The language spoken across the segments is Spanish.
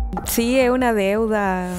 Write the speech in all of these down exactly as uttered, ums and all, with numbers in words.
Sí, es una deuda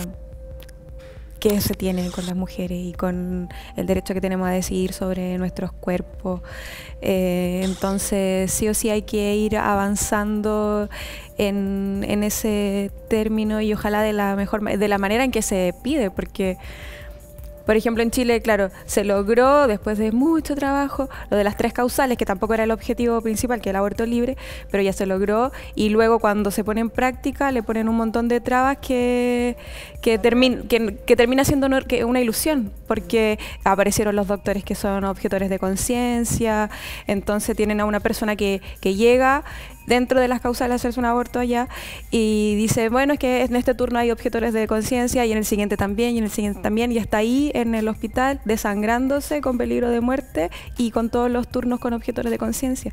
que se tiene con las mujeres y con el derecho que tenemos a decidir sobre nuestros cuerpos. Eh, entonces, sí o sí hay que ir avanzando en, en ese término y ojalá de la mejor, de la manera en que se pide, porque por ejemplo, en Chile, claro, se logró después de mucho trabajo lo de las tres causales, que tampoco era el objetivo principal, que era el aborto libre, pero ya se logró. Y luego cuando se pone en práctica le ponen un montón de trabas que, que, termi que, que termina siendo una ilusión, porque aparecieron los doctores que son objetores de conciencia, entonces tienen a una persona que, que llega dentro de las causales a hacerse un aborto allá y dice, bueno, es que en este turno hay objetores de conciencia y en el siguiente también y en el siguiente también, y está ahí en el hospital desangrándose con peligro de muerte y con todos los turnos con objetores de conciencia.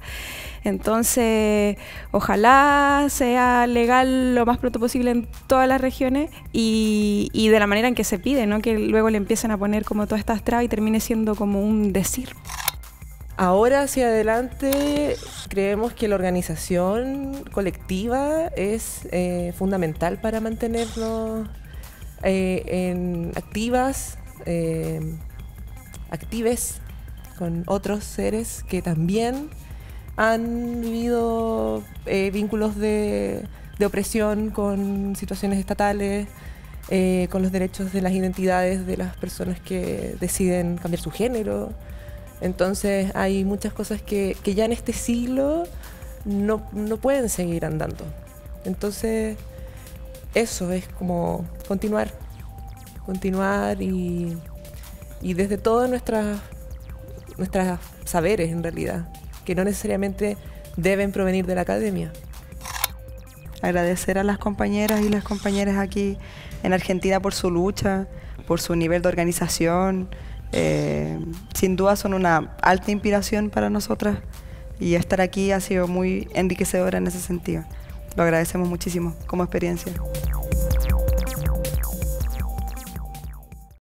Entonces, ojalá sea legal lo más pronto posible en todas las regiones y, y de la manera en que se pide, ¿no? Que luego le empiecen a poner como todas estas trabas y termine siendo como un decir. Ahora hacia adelante creemos que la organización colectiva es eh, fundamental para mantenernos eh, en activas, eh, actives con otros seres que también han vivido eh, vínculos de, de opresión con situaciones estatales, eh, con los derechos de las identidades de las personas que deciden cambiar su género. Entonces hay muchas cosas que, que ya en este siglo no, no pueden seguir andando. Entonces eso es como continuar, continuar y, y desde todos nuestras, nuestras saberes en realidad, que no necesariamente deben provenir de la academia. Agradecer a las compañeras y las compañeras aquí en Argentina por su lucha, por su nivel de organización. Eh, sin duda son una alta inspiración para nosotras y estar aquí ha sido muy enriquecedora en ese sentido. Lo agradecemos muchísimo como experiencia.